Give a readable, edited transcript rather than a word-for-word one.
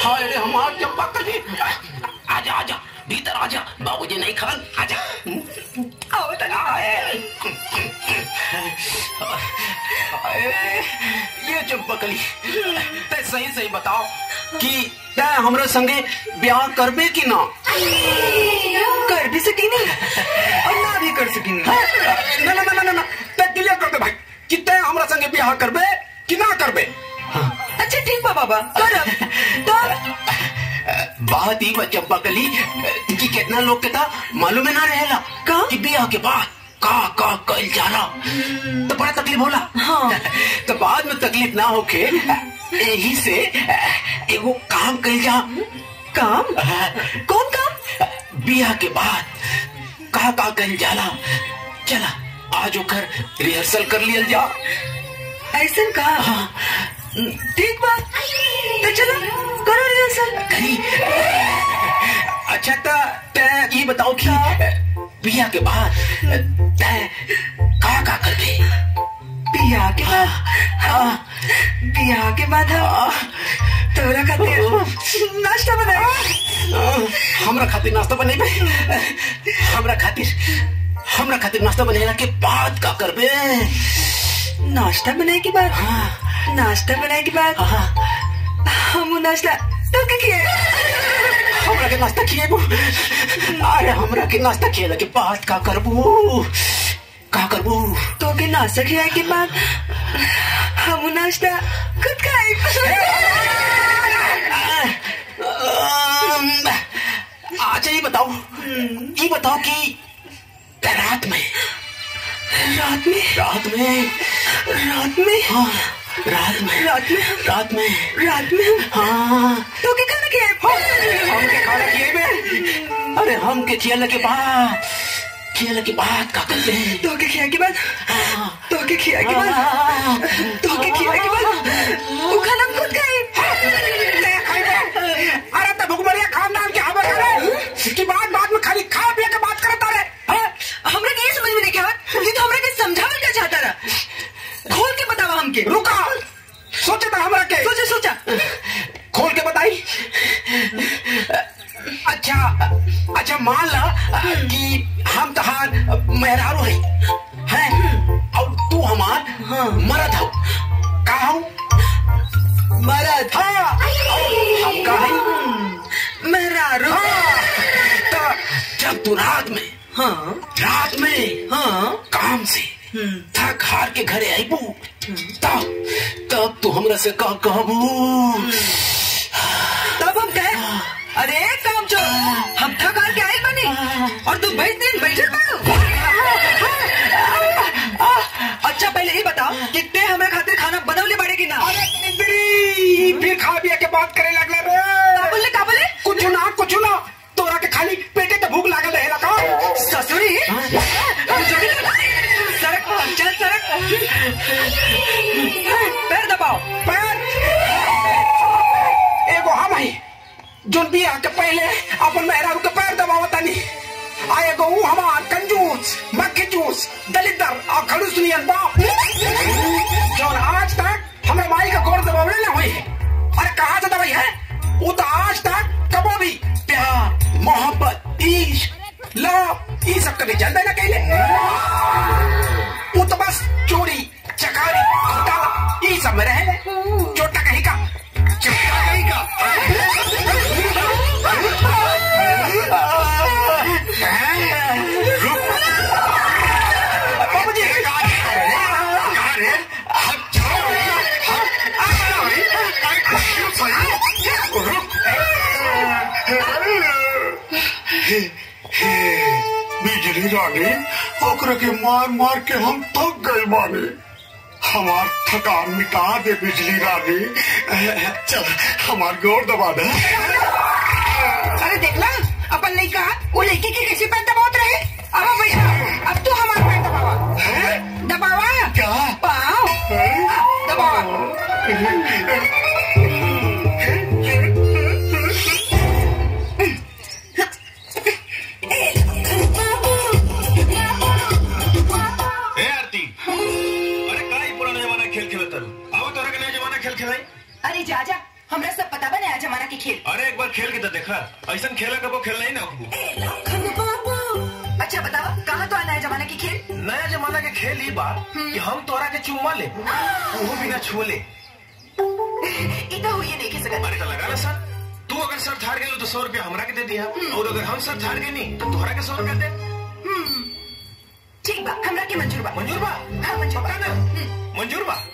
हाय रे हमार चंपा कली। आजा आजा भीतर आजा, बाबूजी नहीं खान, आजा। आओ तो ये चंपा कली, ते सही सही बताओ कि ते हमरा संगे ब्याह करबे कि ना? कर भी सकी नहीं और ना भी कर सकी नहीं। ना ना ना ना ना, ते क्लियर कर दे भाई कि ते हमरा संगे ब्याह करबे कि ना करबे। अच्छा ठीक बा बाबा, कर तो बात ही चंपा कली कि कितना लोग के था मालूम है ना रहेला कि ब्याह के बाद का कल जाला तो बड़ा तकलीफ होला। हाँ। तो बाद में तकलीफ ना होके यही से एगो काम कल जा। काम? कौन काम? ब्याह के बाद का कल जाला, चला आज ओकर रिहर्सल कर लियल जा। ऐसा का? हाँ। ठीक बात, तो चलो करो रिहर्सल करी। अच्छा तो ये बताओ कि ब्याह के बाद का करबे? ब्याह के बाद? हाँ, ब्याह के बाद तोरा खातिर नाश्ता बनाए। हमरा खातिर नाश्ता बनेबे? हमरा खातिर नाश्ता बनेला के बाद का करबे? नाश्ता बनाए के बाद? हाँ। नाश्ता बनाए के बाद हम नाश्ता तो के किए? हमरा के नाश्ता खिएबो? अरे हमरा के नाश्ता खिएला के बाद का करबो? तो के नाश्ता खिलाए के बाद हम नाश्ता खुद खाए। अच्छा ये बताओ कि रात में हाँ तो के खाना खिलाए? हम के खाना खिएबे? अरे हम के खिएला के बाद का करते हैं? तो के खिया के बाद तू खाना खुद खाए। अरे तो भुखमरिया खानदान के खबर करे इसकी बाद में खाली खा पिए के बात करता रहे। हमरा के ये समझ में नहीं आवत, ये तो हमरा के समझावल का चाहता रहा। खोल के बतावा हमके। रुका, सोचा था हमरा के। सोचा खोल के बताई। अच्छा मान ला कि हम तहार मेहरारू हैं और तू हमार मर्द हो। का हूँ? मर्द? हाँ। हम का है? मेहरारू। हाँ। तो जब तू रात में काम से थक हार के घरे आईबू तब तू हमरा से का कहबू? तब हम कहे अरे काम चो हम थक हार के आए बनी और तू बैठे बाड़ू। अच्छा पहले ये बताओ कि ते हमरा खातिर खाना बनवले बाड़े कि ना? फिर खा पिया के बात करे लगला रे। का बोले? कुछ ना तोरा के खाली पेटे के भूख लागल रहेला का? ससुरी सड़क चल सड़क पैर दबाओ। एगो हम है जोन बियाह के पहले अपन मेहरारू के पैर दबावता नहीं। एगो हमार कंजूस मक्खी जूस दलिदर और खड़ूस नियन बाप जोन आज तक हमरा माई का गोड़ दबावले ना हुई है। अरे कहाँ से दवाई है? वो तो आज तक कबो भी प्यार मोहब्बत इश्क लव ये सब कभी चल देना कहले। वो तो बस चोरी चकारी घोटाला ये सब में रहे। चोटा कहीं का बिजली रानी ओकरा के मार के हम थक गए माने। हमार थकान मिटा दे बिजली रानी। चल हमार गोर दबा दे। अरे देखला अपन लड़का वो लड़की के कैसे पैर दबावत रहे। अब भैया अब तू हमारे पैर दबावा क्या पाँव दबावा। अरे जा हमरा सब पता बने आज जमाना की खेल। अरे एक बार खेल के तो देखा, ऐसा खेला कबो खेलना ही ना। अच्छा बताओ, कहाँ तो नया जमाना की खेल? नया जमाना के खेल ही बात कि हम तोरा के चुम्मा ले, वो बिना छुए ले। इतना हुई नहीं की सकत। अरे तो लगा ना सर, तू अगर सर थार गए तो 100 रुपया हमरा के दे दिया, और अगर हम सर थार गए नहीं तो तोहरा के 100 रुपया दे। ठीक बा, हमरा के मंजूर बा। मंजूर बा? हाँ मंजूर बा। मंजूर बा।